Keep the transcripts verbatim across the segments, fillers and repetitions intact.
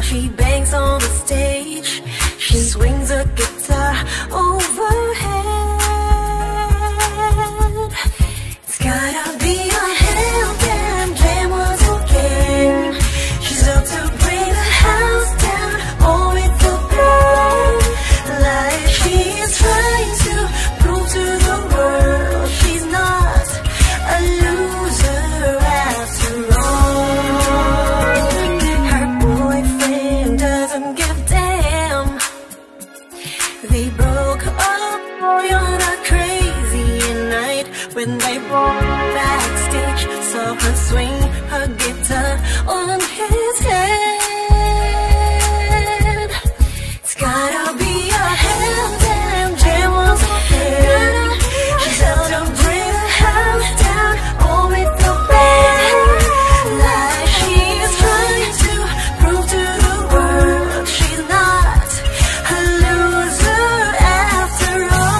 She bangs on the stage, she swings a guitar overhead. It's gotta be a hell damn jam once again. She's up to bring the house down, all with the band. Like she is trying to prove to the world she's not a loser after all. Her boyfriend doesn't give a damn. They broke up on a crazy night when they walked backstage. Saw her swing her guitar on his head. It's gotta be a hell damn jam once again. She's out to bring the house down, all with the band. Like she is trying to prove to the world she's not a loser after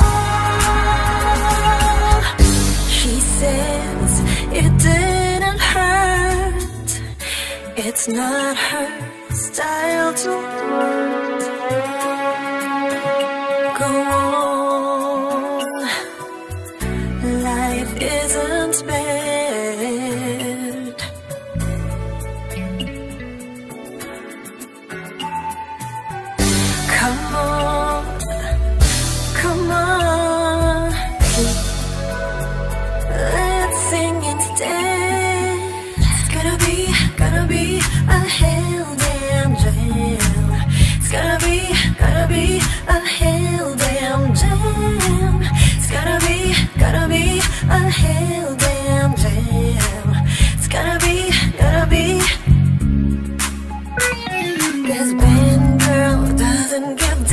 all. She says it didn't hurt, it's not her style to hurt. Go on, life isn't spared. Come on, come on, let's sing instead. It's gotta be, gotta be a hell damn jam. It's gotta be, gotta be a hell damn jam. It's gotta be, gotta be a hell damn jam. It's gotta be, gotta be. This band girl doesn't give